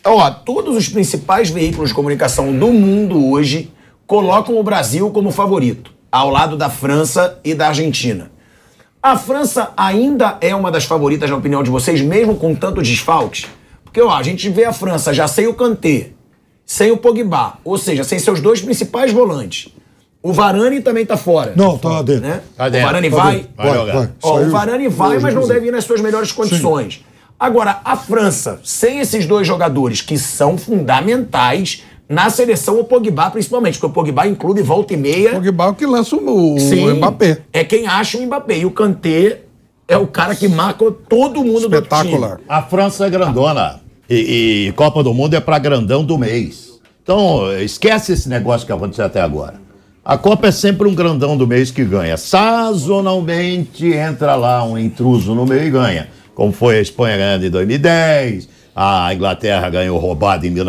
Ó, todos os principais veículos de comunicação do mundo hoje colocam o Brasil como favorito, ao lado da França e da Argentina. A França ainda é uma das favoritas, na opinião de vocês, mesmo com tanto desfalques? Porque, ó, a gente vê a França já sem o Kanté, sem o Pogba, ou seja, sem seus dois principais volantes. O Varane também tá fora. Não, tá dentro. Né? Tá dentro. O Varane vai. Ó, o Varane vai, mas não deve ir nas suas melhores condições. Sim. Agora, a França, sem esses dois jogadores que são fundamentais na seleção, o Pogba principalmente, porque o Pogba em clube volta e meia... O Pogba é o que lança o Mbappé. É quem acha o Mbappé. E o Kanté é o cara que marca todo mundo do espetacular. A França é grandona. E Copa do Mundo é pra grandão do mês. Então, esquece esse negócio que aconteceu até agora. A Copa é sempre um grandão do mês que ganha. Sazonalmente entra lá um intruso no meio e ganha. Como foi a Espanha ganhando em 2010, a Inglaterra ganhou roubado em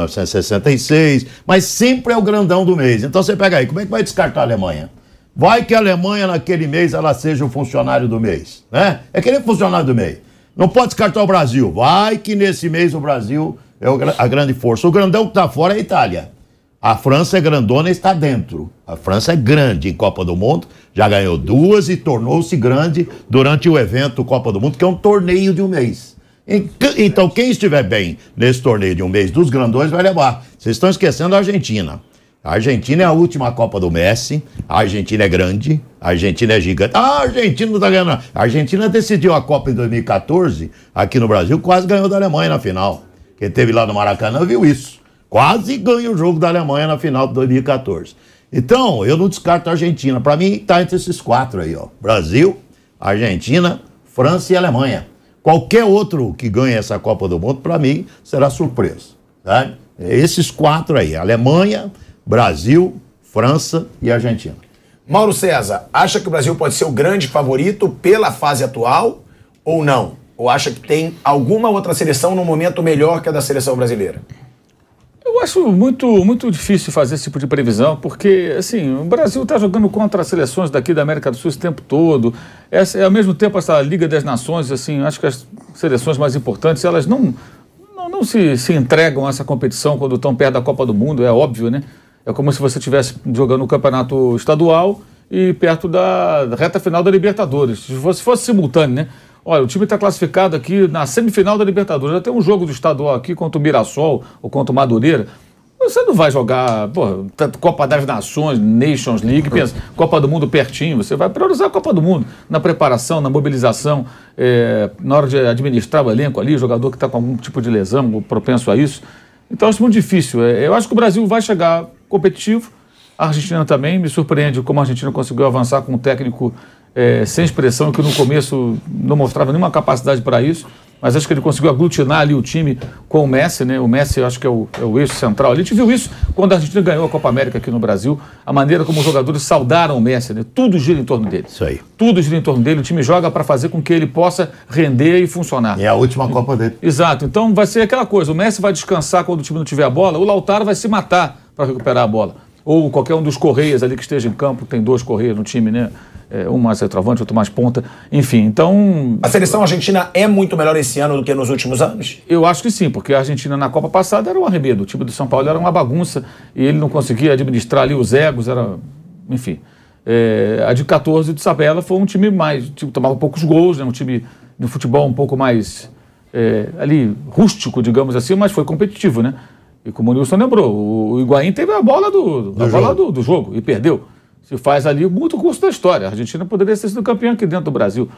1966, mas sempre é o grandão do mês. Então você pega aí, como é que vai descartar a Alemanha? Vai que a Alemanha naquele mês ela seja o funcionário do mês, né? É que nem funcionário do mês. Não pode descartar o Brasil. Vai que nesse mês o Brasil é a grande força. O grandão que está fora é a Itália. A França é grandona e está dentro. A França é grande em Copa do Mundo, já ganhou 2 e tornou-se grande durante o evento Copa do Mundo, que é um torneio de um mês. Então, quem estiver bem nesse torneio de um mês dos grandões vai levar. Vocês estão esquecendo a Argentina. A Argentina é a última Copa do Messi, a Argentina é grande, a Argentina é gigante. A Argentina não está ganhando. A Argentina decidiu a Copa em 2014, aqui no Brasil, quase ganhou da Alemanha na final. Quem esteve lá no Maracanã viu isso. Quase ganha o jogo da Alemanha na final de 2014. Então, eu não descarto a Argentina. Para mim, está entre esses 4 aí, ó. Brasil, Argentina, França e Alemanha. Qualquer outro que ganhe essa Copa do Mundo, para mim, será surpresa. Tá? Esses 4 aí, Alemanha, Brasil, França e Argentina. Mauro César, acha que o Brasil pode ser o grande favorito pela fase atual ou não? Ou acha que tem alguma outra seleção no momento melhor que a da seleção brasileira? Eu acho muito difícil fazer esse tipo de previsão, porque, assim, o Brasil está jogando contra as seleções daqui da América do Sul esse tempo todo. Ao mesmo tempo, essa Liga das Nações, assim, acho que as seleções mais importantes, elas não se entregam a essa competição quando estão perto da Copa do Mundo, é óbvio, né? É como se você estivesse jogando o campeonato estadual e perto da reta final da Libertadores. Se fosse simultâneo, né? Olha, o time está classificado aqui na semifinal da Libertadores. Já tem um jogo do estadual aqui contra o Mirassol ou contra o Madureira. Você não vai jogar Copa das Nações, Nations League, pensa, Copa do Mundo pertinho. Você vai priorizar a Copa do Mundo na preparação, na mobilização, na hora de administrar o elenco ali, jogador que está com algum tipo de lesão ou propenso a isso. Então, acho muito difícil. Eu acho que o Brasil vai chegar competitivo. A Argentina também. Me surpreende como a Argentina conseguiu avançar com um técnico sem expressão, que no começo não mostrava nenhuma capacidade para isso, mas acho que ele conseguiu aglutinar ali o time com o Messi, né? O Messi, eu acho que é o eixo central. A gente viu isso quando a Argentina ganhou a Copa América aqui no Brasil, a maneira como os jogadores saudaram o Messi, né? Tudo gira em torno dele. Isso aí. Tudo gira em torno dele, o time joga para fazer com que ele possa render e funcionar. É a última Copa dele. Exato, então vai ser aquela coisa, o Messi vai descansar quando o time não tiver a bola, o Lautaro vai se matar para recuperar a bola. Ou qualquer um dos correias ali que esteja em campo, tem 2 correias no time, né? Um mais centroavante, outro mais ponta, enfim, então... A seleção argentina é muito melhor esse ano do que nos últimos anos? Eu acho que sim, porque a Argentina na Copa passada era um arremedo, o time do São Paulo era uma bagunça e ele não conseguia administrar ali os egos, enfim. A de 14 de Sabella foi um time mais, tomava poucos gols, né? Um time de futebol um pouco mais ali rústico, digamos assim, mas foi competitivo, né? E como o Nilson lembrou, o Higuaín teve a bola do jogo e perdeu. Se faz ali muito curso da história. A Argentina poderia ter sido campeã aqui dentro do Brasil.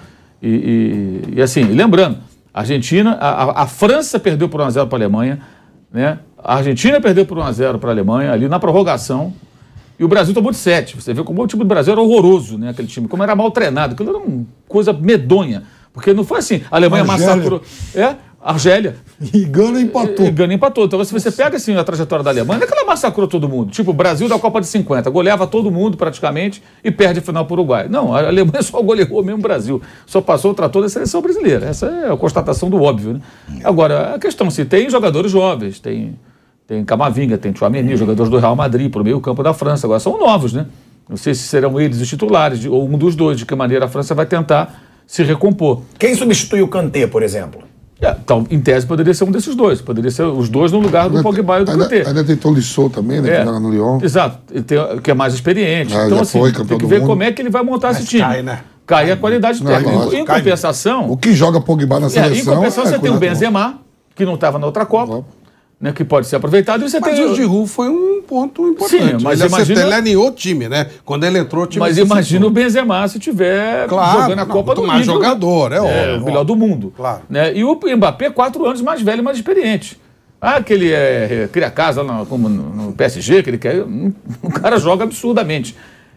E assim, lembrando, a Argentina, a França perdeu por 1-0 para a Alemanha, né? A Argentina perdeu por 1-0 para a Alemanha, ali na prorrogação, e o Brasil tomou de 7. Você vê como o time do Brasil era horroroso, né? Aquele time, como era mal treinado, aquilo era uma coisa medonha. Porque não foi assim, a Alemanha massacrou. Argélia. E Gana empatou. Então, se você pega assim a trajetória da Alemanha, não é que ela massacrou todo mundo. Tipo, o Brasil da Copa de 50, goleava todo mundo praticamente e perde a final para o Uruguai. Não, a Alemanha só goleou mesmo o Brasil. Só passou o trator da seleção brasileira. Essa é a constatação do óbvio, né? Agora, a questão, se tem jogadores jovens, tem Camavinga, tem Tchouaméni, jogadores do Real Madrid, para o meio campo da França. Agora, são novos, né? Não sei se serão eles os titulares, ou um dos dois, de que maneira a França vai tentar se recompor. Quem substitui o Kanté, por exemplo? Então, em tese, poderia ser um desses dois. Poderia ser os dois no lugar do Pogba e do Kanté. Ainda tem Tolisso também, né? Que joga no Lyon. Exato. Que é mais experiente. Então, assim, tem que ver como é que ele vai montar esse time. Cai, né? Cai a qualidade técnica. Em compensação... O que joga Pogba na seleção... Em compensação, você tem o Benzema, que não estava na outra Copa, né, que pode ser aproveitado. E você Mas tem o Giroud foi um ponto importante. Sim, mas ele alinhou o time, né? Quando ele entrou, o time... Mas imagina o Benzema se tiver jogando a Copa do Mundo. Mais jogador, óbvio. O melhor do mundo. Claro. Né? E o Mbappé, 4 anos mais velho e mais experiente. Que ele cria casa lá como no PSG, que ele quer... O cara joga absurdamente.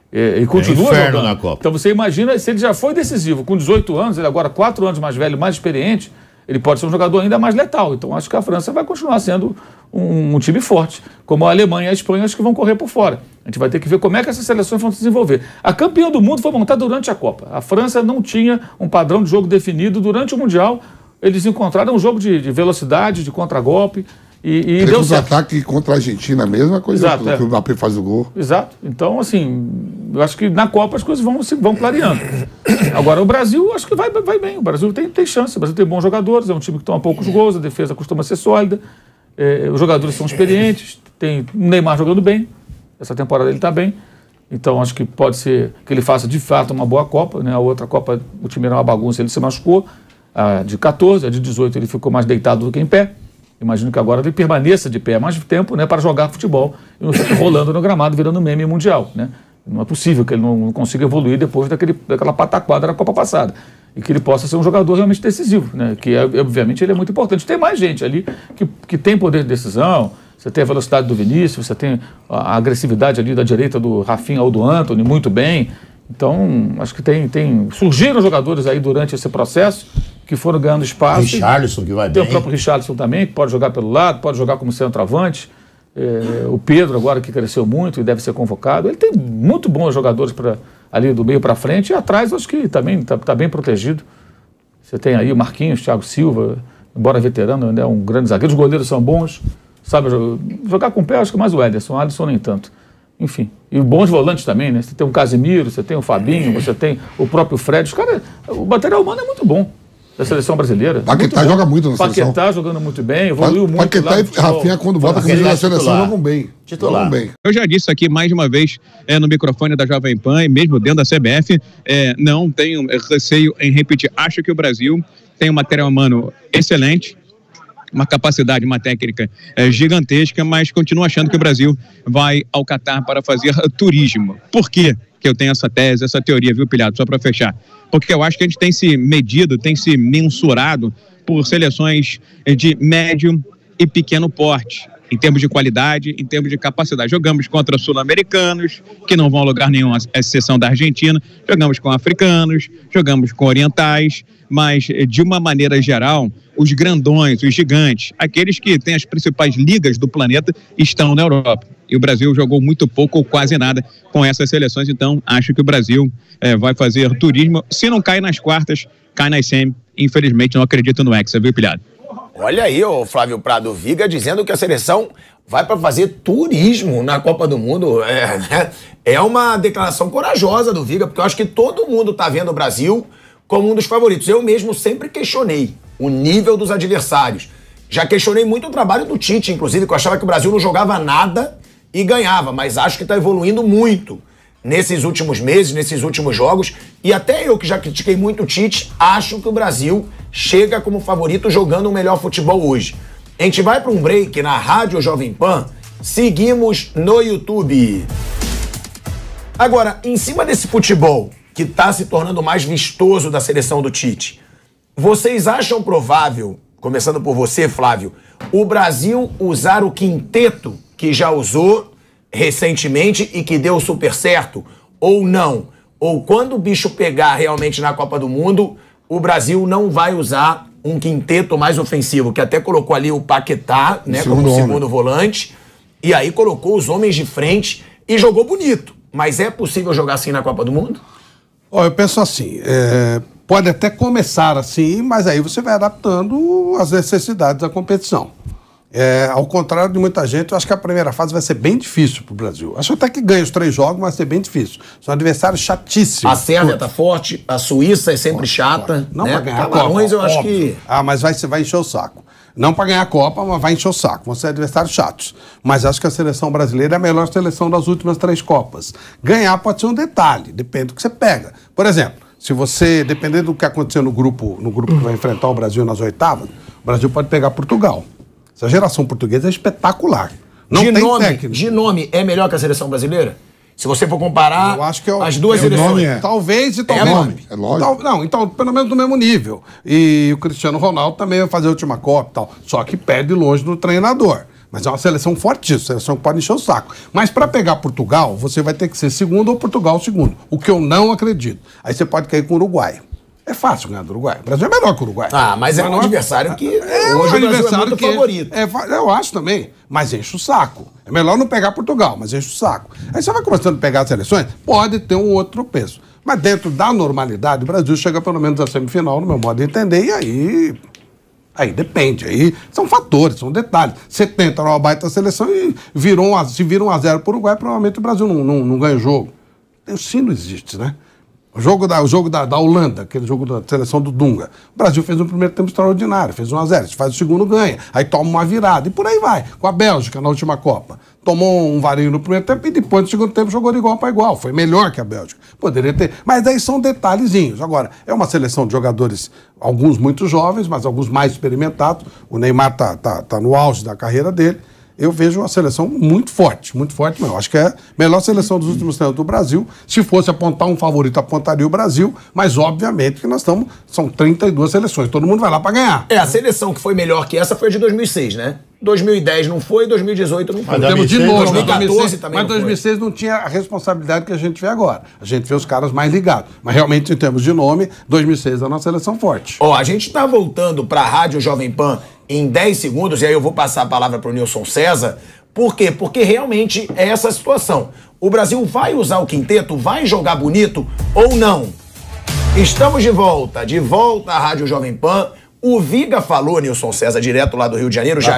E continua jogando na Copa. Então você imagina, se ele já foi decisivo com 18 anos, ele agora 4 anos mais velho, mais experiente, ele pode ser um jogador ainda mais letal. Então acho que a França vai continuar sendo um time forte. Como a Alemanha e a Espanha, acho que vão correr por fora. A gente vai ter que ver como é que essas seleções vão se desenvolver. A campeã do mundo foi montada durante a Copa. A França não tinha um padrão de jogo definido. Durante o Mundial, eles encontraram um jogo de velocidade, de contragolpe. E deu certo. Contra-ataque contra a Argentina, a mesma coisa. Exato, que o Mbappé faz o gol. Exato. Então, assim, eu acho que na Copa as coisas vão clareando. Agora, o Brasil, acho que vai bem. O Brasil tem chance. O Brasil tem bons jogadores, é um time que toma poucos gols, a defesa costuma ser sólida. Os jogadores são experientes, tem o Neymar jogando bem. Essa temporada ele está bem. Então, acho que pode ser que ele faça, de fato, uma boa Copa. Né? A outra Copa, o time era uma bagunça, ele se machucou. A de 14, a de 18, ele ficou mais deitado do que em pé. Imagino que agora ele permaneça de pé mais tempo, né, para jogar futebol e não fique rolando no gramado, virando meme mundial. Né? Não é possível que ele não consiga evoluir depois daquela pataquada da Copa passada. E que ele possa ser um jogador realmente decisivo, né? Que obviamente ele é muito importante. Tem mais gente ali que tem poder de decisão. Você tem a velocidade do Vinícius, você tem a agressividade ali da direita do Rafinha ou do Antony, muito bem. Então, acho que surgiram jogadores aí durante esse processo que foram ganhando espaço. Richarlison, que vai bem. Tem o próprio Richarlison também, que pode jogar pelo lado, pode jogar como centroavante. O Pedro agora, que cresceu muito e deve ser convocado. Ele tem muito bons jogadores ali do meio para frente, e atrás acho que também está bem protegido. Você tem aí o Marquinhos, Thiago Silva, embora veterano, ainda é um grande zagueiro. Os goleiros são bons, sabe jogar com o pé, acho que mais o Alisson nem tanto. Enfim, e bons volantes também, né? Você tem o Casemiro, você tem o Fabinho, você tem o próprio Fred. O material humano é muito bom da seleção brasileira. Paquetá joga muito na seleção. Paquetá jogando muito bem, evoluiu muito. Paquetá e Rafinha, quando volta com na seleção, jogam bem. Titular. Eu já disse aqui mais de uma vez no microfone da Jovem Pan e mesmo dentro da CBF, não tenho receio em repetir. Acho que o Brasil tem um material humano excelente, uma capacidade, uma técnica gigantesca, mas continuo achando que o Brasil vai ao Catar para fazer turismo. Por quê que eu tenho essa tese, essa teoria, viu, Pilhado? Só para fechar. Porque eu acho que a gente tem se medido, tem se mensurado por seleções de médio e pequeno porte, em termos de qualidade, em termos de capacidade. Jogamos contra sul-americanos, que não vão a lugar nenhum, a exceção da Argentina, jogamos com africanos, jogamos com orientais, mas, de uma maneira geral, os grandões, os gigantes, aqueles que têm as principais ligas do planeta, estão na Europa. E o Brasil jogou muito pouco ou quase nada com essas seleções, então acho que o Brasil vai fazer turismo. Se não cai nas quartas, cai nas semi. Infelizmente, não acredito no Hexa, viu, Pilhado? Olha aí, o Flávio Prado Viga dizendo que a seleção vai para fazer turismo na Copa do Mundo. É uma declaração corajosa do Viga, porque eu acho que todo mundo está vendo o Brasil como um dos favoritos. Eu mesmo sempre questionei o nível dos adversários. Já questionei muito o trabalho do Tite, inclusive, que eu achava que o Brasil não jogava nada e ganhava, mas acho que está evoluindo muito nesses últimos meses, nesses últimos jogos. E até eu, que já critiquei muito o Tite, acho que o Brasil chega como favorito jogando o melhor futebol hoje. A gente vai para um break na Rádio Jovem Pan, seguimos no YouTube. Agora, em cima desse futebol que está se tornando mais vistoso da seleção do Tite, vocês acham provável, começando por você, Flávio, o Brasil usar o quinteto que já usou recentemente e que deu super certo, ou não? Ou quando o bicho pegar realmente na Copa do Mundo, o Brasil não vai usar um quinteto mais ofensivo, que até colocou ali o Paquetá, né, como segundo volante, e aí colocou os homens de frente e jogou bonito. Mas é possível jogar assim na Copa do Mundo? Eu penso assim, pode até começar assim, mas aí você vai adaptando às necessidades da competição. Ao contrário de muita gente, eu acho que a primeira fase vai ser bem difícil pro Brasil. Acho até que ganha os 3 jogos, mas vai ser bem difícil. São adversários chatíssimos. A Sérvia tá forte, a Suíça é sempre chata. Não né? pra ganhar a Camarões Copa, eu acho óbvio. que... Mas vai encher o saco. Não para ganhar a Copa, mas vai encher o saco. Vão ser adversários chatos. Mas acho que a seleção brasileira é a melhor seleção das últimas 3 Copas. Ganhar pode ser um detalhe, depende do que você pega. Por exemplo, se você, dependendo do que acontecer no grupo que vai enfrentar o Brasil nas oitavas, o Brasil pode pegar Portugal. Essa geração portuguesa é espetacular. Não tem técnico. De nome, é melhor que a seleção brasileira? Se você for comparar Eu acho que as duas seleções. nome é. Talvez e talvez. nome. É lógico. Não, então, pelo menos do mesmo nível. E o Cristiano Ronaldo também vai fazer a última Copa e tal. Só que perde longe do treinador. Mas é uma seleção fortíssima, seleção que pode encher o saco. Mas para pegar Portugal, você vai ter que ser segundo ou Portugal segundo. O que eu não acredito. Aí você pode cair com o Uruguai. É fácil ganhar do Uruguai. O Brasil é melhor que o Uruguai. Mas é um adversário que hoje o Brasil é muito favorito. Eu acho também, mas enche o saco. É melhor não pegar Portugal, mas enche o saco. Aí você vai começando a pegar as seleções, pode ter um outro tropeço. Mas dentro da normalidade, o Brasil chega pelo menos à semifinal, no meu modo de entender, e aí depende. Aí são fatores, são detalhes. 70 era uma baita seleção e se vira 1-0 para o Uruguai, provavelmente o Brasil não ganha o jogo. O sino existe, né? O jogo da Holanda, aquele jogo da seleção do Dunga. O Brasil fez um primeiro tempo extraordinário, fez 1-0, se faz o segundo, ganha. Aí toma uma virada, e por aí vai. Com a Bélgica na última Copa. Tomou um varinho no primeiro tempo e depois no segundo tempo jogou de igual para igual. Foi melhor que a Bélgica. Poderia ter. Mas aí são detalhezinhos. Agora, é uma seleção de jogadores, alguns muito jovens, mas alguns mais experimentados. O Neymar tá no auge da carreira dele. Eu vejo uma seleção muito forte mesmo. Acho que é a melhor seleção dos últimos tempos do Brasil. Se fosse apontar um favorito, apontaria o Brasil, mas obviamente que são 32 seleções, todo mundo vai lá para ganhar. A seleção que foi melhor que essa foi a de 2006, né? 2010 não foi, 2018 não foi. Mas temos de novo, 2014 também mas 2006 não tinha a responsabilidade que a gente vê agora. A gente vê os caras mais ligados. Mas realmente, em termos de nome, 2006 é uma seleção forte. A gente tá voltando para a Rádio Jovem Pan em 10 segundos, e aí eu vou passar a palavra para o Nilson César. Por quê? Porque realmente é essa situação. O Brasil vai usar o quinteto, vai jogar bonito ou não? Estamos de volta à Rádio Jovem Pan. O Viga falou, Nilson César, direto lá do Rio de Janeiro, já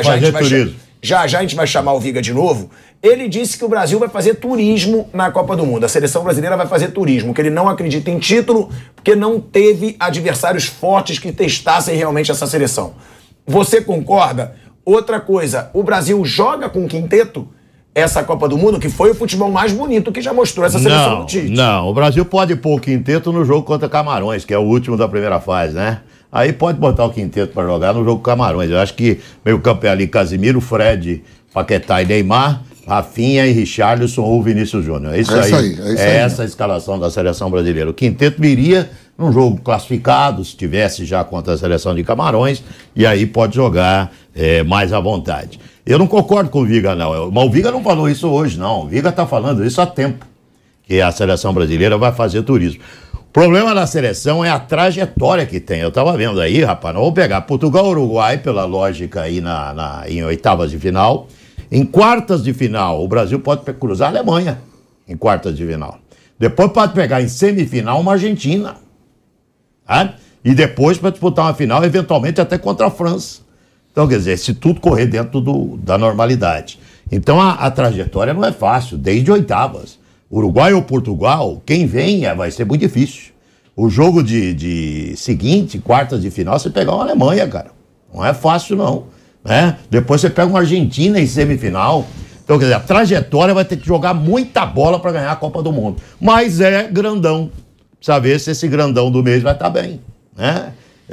a gente vai chamar o Viga de novo. Ele disse que o Brasil vai fazer turismo na Copa do Mundo. A seleção brasileira vai fazer turismo, que ele não acredita em título, porque não teve adversários fortes que testassem realmente essa seleção. Você concorda? Outra coisa, o Brasil joga com quinteto essa Copa do Mundo, que foi o futebol mais bonito que já mostrou essa seleção do Tite. Não, o Brasil pode pôr o quinteto no jogo contra Camarões, que é o último da primeira fase, né? Aí pode botar o quinteto para jogar no jogo Camarões. Eu acho que meio campo é ali Casimiro, Fred, Paquetá e Neymar, Rafinha e Richarlison ou Vinícius Júnior. É isso aí. É essa a escalação da seleção brasileira. O quinteto viria num jogo classificado, se tivesse já contra a seleção de Camarões, e aí pode jogar mais à vontade. Eu não concordo com o Viga, não. Mas o Viga não falou isso hoje, não. O Viga está falando isso há tempo, que a seleção brasileira vai fazer turismo. O problema da seleção é a trajetória que tem. Eu estava vendo aí, rapaz, nós vamos pegar Portugal e Uruguai, pela lógica aí em oitavas de final. Em quartas de final, o Brasil pode cruzar a Alemanha, em quartas de final. Depois pode pegar em semifinal uma Argentina. Tá? E depois para disputar uma final, eventualmente até contra a França. Então, quer dizer, se tudo correr dentro da normalidade. Então, a trajetória não é fácil, desde oitavas. Uruguai ou Portugal, quem vem vai ser muito difícil. O jogo de seguinte, quartas de final, você pegar uma Alemanha, cara. Não é fácil, não. Né? Depois você pega uma Argentina em semifinal. Então, quer dizer, a trajetória vai ter que jogar muita bola para ganhar a Copa do Mundo. Mas é grandão. Precisa ver se esse grandão do mês vai estar bem. Né?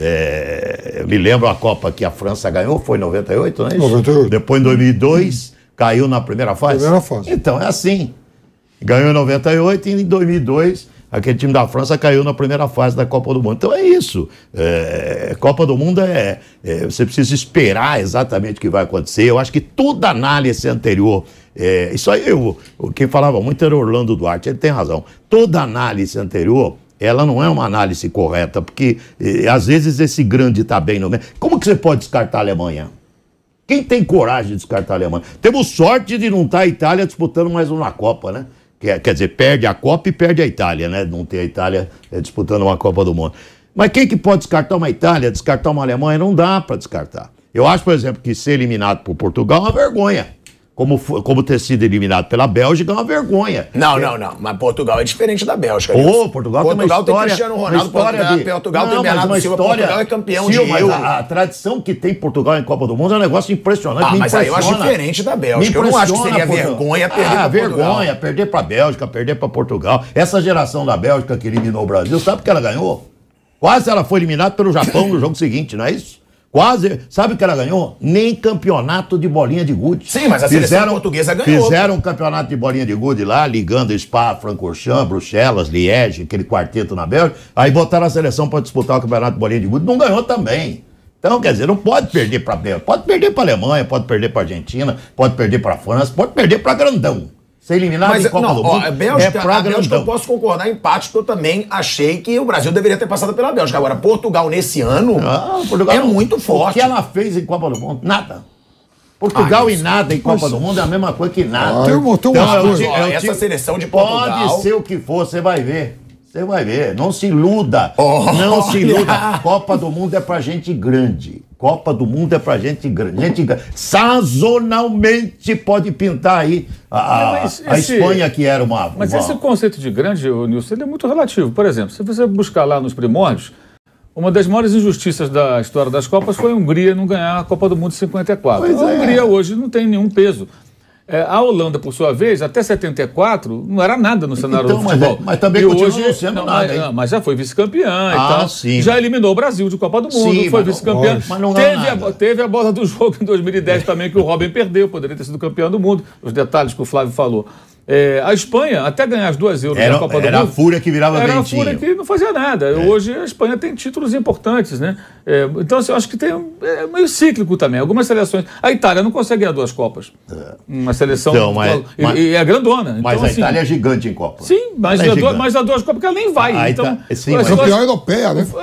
Eu me lembro a Copa que a França ganhou, foi em 98, não é isso? 98. Depois, em 2002, caiu na primeira fase. Então, é assim. Ganhou em 98 e em 2002 aquele time da França caiu na primeira fase da Copa do Mundo. Então é isso. Copa do Mundo você precisa esperar exatamente o que vai acontecer. Eu acho que toda análise anterior, isso aí quem falava muito era Orlando Duarte, ele tem razão. Toda análise anterior, ela não é uma análise correta, porque às vezes esse grande está bem no meio. Como que você pode descartar a Alemanha? Quem tem coragem de descartar a Alemanha? Temos sorte de não estar a Itália disputando mais uma Copa, né? Quer dizer, perde a Copa e perde a Itália, né? Não ter a Itália disputando uma Copa do Mundo. Mas quem que pode descartar uma Itália, descartar uma Alemanha? Não dá para descartar. Eu acho, por exemplo, que ser eliminado por Portugal é uma vergonha. Como ter sido eliminado pela Bélgica é uma vergonha. Não. Mas Portugal é diferente da Bélgica. Portugal tem uma história. Tem Cristiano Ronaldo, Portugal tem Bernardo Silva, Portugal é campeão de Euro. A tradição que tem Portugal em Copa do Mundo é um negócio impressionante. Mas aí eu acho diferente da Bélgica. Eu não acho que seria vergonha perder pra Portugal. Vergonha, perder pra Bélgica, perder pra Portugal. Essa geração da Bélgica que eliminou o Brasil, sabe o que ela ganhou? Quase ela foi eliminada pelo Japão no jogo seguinte, não é isso? Quase. Sabe o que ela ganhou? Nem campeonato de bolinha de gude. Sim, mas a seleção portuguesa ganhou. Fizeram um campeonato de bolinha de gude lá, ligando Spa, Francorchamps, Bruxelas, Liège, aquele quarteto na Bélgica. Aí botaram a seleção para disputar o campeonato de bolinha de gude. Não ganhou também. Então, quer dizer, não pode perder para a Bélgica. Pode perder para a Alemanha, pode perder para a Argentina, pode perder para a França, pode perder para grandão. Ser eliminado em Copa do Mundo a Bélgica eu posso concordar em parte, porque eu também achei que o Brasil deveria ter passado pela Bélgica. Agora, Portugal nesse ano Portugal é muito forte. O que ela fez em Copa do Mundo? Nada. Portugal e nada em Copa do Mundo é a mesma coisa que nada. Essa seleção de Portugal... Pode ser o que for, você vai ver. Você vai ver. Não se iluda. Não se iluda. Copa do Mundo é pra gente grande. Copa do Mundo é pra gente grande. Sazonalmente pode pintar aí a Espanha, que era uma... Mas esse conceito de grande, Nilson, ele é muito relativo. Por exemplo, se você buscar lá nos primórdios, uma das maiores injustiças da história das Copas foi a Hungria não ganhar a Copa do Mundo de 54. A Hungria hoje não tem nenhum peso. A Holanda, por sua vez, até 74, não era nada no cenário do futebol. Mas também continua sendo nada. Mas já foi vice-campeã e tal. Sim. Já eliminou o Brasil de Copa do Mundo, sim, foi vice-campeã. Teve a bola do jogo em 2010 também, que o Robin perdeu, poderia ter sido campeão do mundo. Os detalhes que o Flávio falou. A Espanha, até ganhar as 2 euros na Copa do Mundo... Era a fúria que virava ventinho. Era a fúria que não fazia nada. Hoje a Espanha tem títulos importantes, né? Então, assim, eu acho que tem meio cíclico também. Algumas seleções... A Itália não consegue ganhar 2 Copas. Uma seleção... Então, e é grandona. Mas então, a Itália é gigante em Copa. Sim, mas dá 2 Copas porque ela nem vai. Então, sim, mas campeão europeia, né?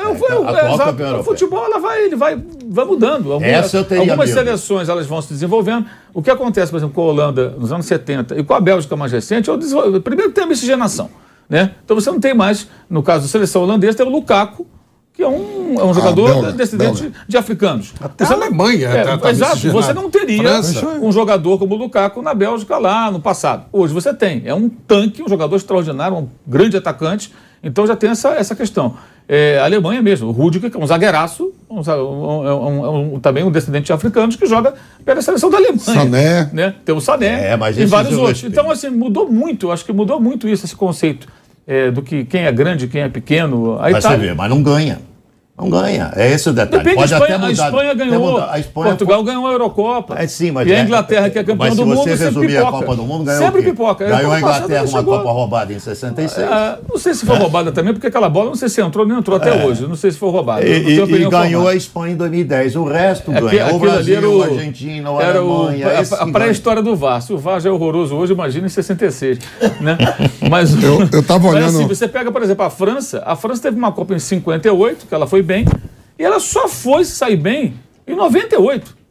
O futebol, ele vai mudando. Algumas seleções, elas vão se desenvolvendo. O que acontece, por exemplo, com a Holanda nos anos 70 e com a Bélgica mais recente, primeiro tem a miscigenação, né? Então você não tem mais, no caso da seleção holandesa, tem o Lukaku, que é um jogador descendente de africanos. Até a Alemanha. Exato, você não teria um jogador como o Lukaku na Bélgica lá no passado. Hoje você tem, é um tanque, um jogador extraordinário, um grande atacante, então já tem essa questão. A Alemanha mesmo, o Rüdiger, que é um zagueiraço, também um descendente de africanos que joga pela seleção da Alemanha. Sané. Né? Tem o Sané e vários outros. Então, assim, mudou muito, eu acho que mudou muito esse conceito do que quem é grande, quem é pequeno. Mas você vê, mas não ganha. Não ganha. É esse o detalhe. Depende. A Espanha ganhou. Portugal ganhou a Eurocopa. Sim, mas e a Inglaterra, que é campeã do mundo, sempre pipoca. A Copa do Mundo, ganhou sempre pipoca. Ganhou a Inglaterra uma Copa roubada em 66. Não sei se foi roubada também, porque aquela bola, não sei se entrou nem entrou até hoje. Não sei se foi roubada. E ganhou a Espanha em 2010. O resto ganhou. O Brasil, a Argentina, a Alemanha. A pré-história do VAR. Se o VAR já é horroroso hoje, imagina em 66. Né? Mas eu tava olhando... Mas assim, você pega, por exemplo, a França. A França teve uma Copa em 58, que ela foi bem. E ela só foi sair bem em 98.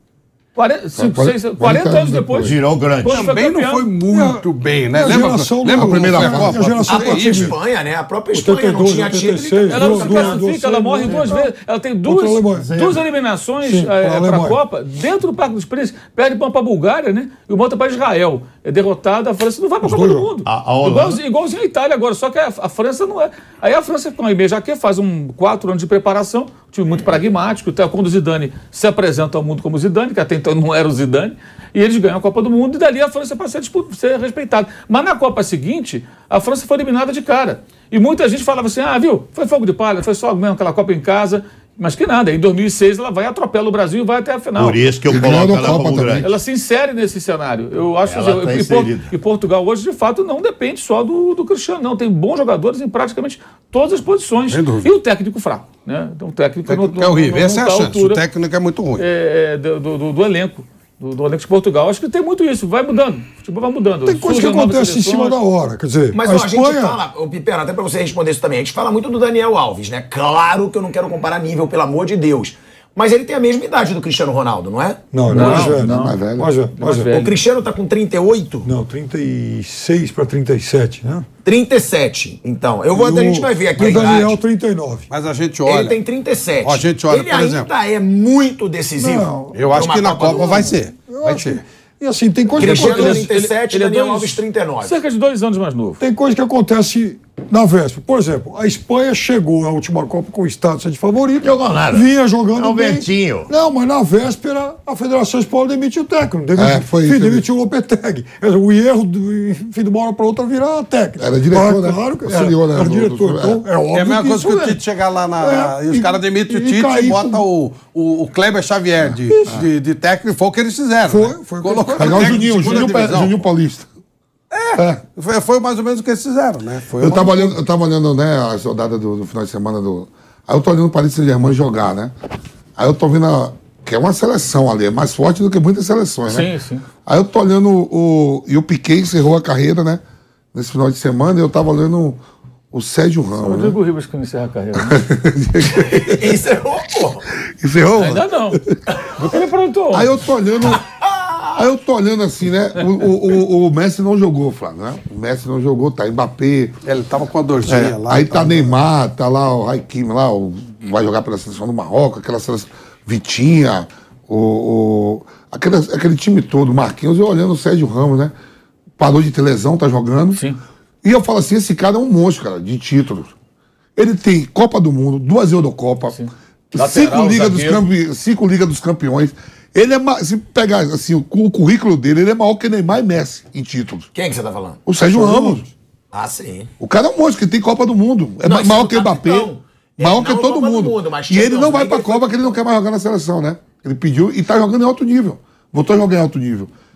40 anos depois. Girou grande. Também não foi muito bem, né? Lembra a primeira Copa? A própria Espanha, né? A própria Espanha não tinha tido. Ela não se classifica, ela morre 2 vezes. Ela tem duas eliminações para a Copa dentro do Parque dos Príncipes. Perde para a Bulgária, né? E volta para Israel. É derrotada, a França não vai para a Copa do Mundo. Igualzinho a Itália agora, só que a França não é. Aí a França, com a IBJQ, faz 4 anos de preparação, um time muito pragmático, até quando o Zidane se apresenta ao mundo como Zidane, que até então não era o Zidane, e eles ganham a Copa do Mundo, e dali a França passa a ser respeitada. Mas na Copa seguinte, a França foi eliminada de cara. E muita gente falava assim, viu, foi fogo de palha, foi só mesmo aquela Copa em casa, mas que nada. Em 2006 ela vai atropela o Brasil e vai até a final. Por isso que eu coloco ela como grande. Ela se insere nesse cenário. Eu acho que Portugal hoje, de fato, não depende só do Cristiano, não. Tem bons jogadores em praticamente todas as posições. E o técnico fraco, né? Então o técnico é horrível. Essa é a chance. O técnico é muito ruim. Do elenco. Do elenco de Portugal. Acho que tem muito isso, vai mudando. O futebol vai mudando. Tem coisa que acontece em cima da hora. Quer dizer, mas a gente fala, Pipera, até pra você responder isso também, a gente fala muito do Daniel Alves, né? Claro que eu não quero comparar nível, pelo amor de Deus. Mas ele tem a mesma idade do Cristiano Ronaldo, não é? Não, Não, mais velho. não. Mais velho. Mais velho. O Cristiano tá com 38? Não, 36 para 37, né? 37. Então, a gente vai ver aqui a o Daniel, idade. 39. Mas a gente olha. Ele tem 37. Ó, a gente olha, ele por ainda exemplo. é muito decisivo. Não, Eu acho pra que uma na Copa do vai Mundo. ser. Vai ser. E assim, tem coisa que Cristiano acontece. 37, ele é Daniel dois- Alves 39. Cerca de 2 anos mais novo. Tem coisa que acontece na véspera. Por exemplo, a Espanha chegou na última Copa com o status de favorito. Jogou nada. Vinha jogando É um bem. ventinho. Não, mas na véspera a Federação Espanhola demitiu o técnico. Foi isso. Demitiu o Lopetegui. O erro, enfim, de uma hora para outra, virar técnico. Era diretor, né? Claro que Auxiliou, né? era diretor. Então, é óbvio É a mesma que coisa que isso o Tite chegar lá É, e os caras demitem o e Tite e cair bota com- o Kleber Xavier de técnico. Foi o que eles fizeram. Foi, né? foi o que Colocou eles Pegar o técnico de Juninho, segunda divisão. Juninho Paulista. Foi mais ou menos o que eles fizeram, né? Foi Eu uma- tava olhando, né, as rodadas do final de semana do. Aí eu tô olhando o Paris Saint-Germain jogar, né? Aí eu tô vendo que é uma seleção ali, é mais forte do que muitas seleções, né? Sim, sim. Aí eu tô olhando e o Piquet encerrou a carreira, né? Nesse final de semana, e eu tava olhando o Sérgio O Ramos, né? Rodrigo Ribas que não encerra a carreira. Né? Encerrou, pô. Encerrou? Ainda não. O que ele perguntou? Aí eu tô olhando. Aí eu tô olhando assim, né? O Messi não jogou, Flávio, né? O Messi não jogou, tá Mbappé. Ele tava com a dorzinha lá. Aí e tá tal. Neymar, tá lá o Hakim lá, vai jogar pela seleção do Marrocos, aquela seleção. Vitinha, aquele time todo, Marquinhos, eu olhando o Sérgio Ramos, né? Parou de ter lesão, tá jogando. Sim. E eu falo assim, esse cara é um monstro, cara, de títulos. Ele tem Copa do Mundo, 2 Eurocopas, Lateral, 5 Liga dos Campeões. Ele é, se pegar assim, o currículo dele, ele é maior que Neymar e Messi em títulos. Quem que você tá falando? O Sérgio Ramos. Ah, sim. O cara é um monstro, que tem Copa do Mundo. É Não, maior esse que é o Mbappé. capitão. Maior que Não todo Copa do mundo. Mundo, mas E ele Champions não vai League pra ele foi Copa, que ele não quer mais jogar na seleção, né? Ele pediu e tá jogando em alto nível. Voltou a jogar em alto nível.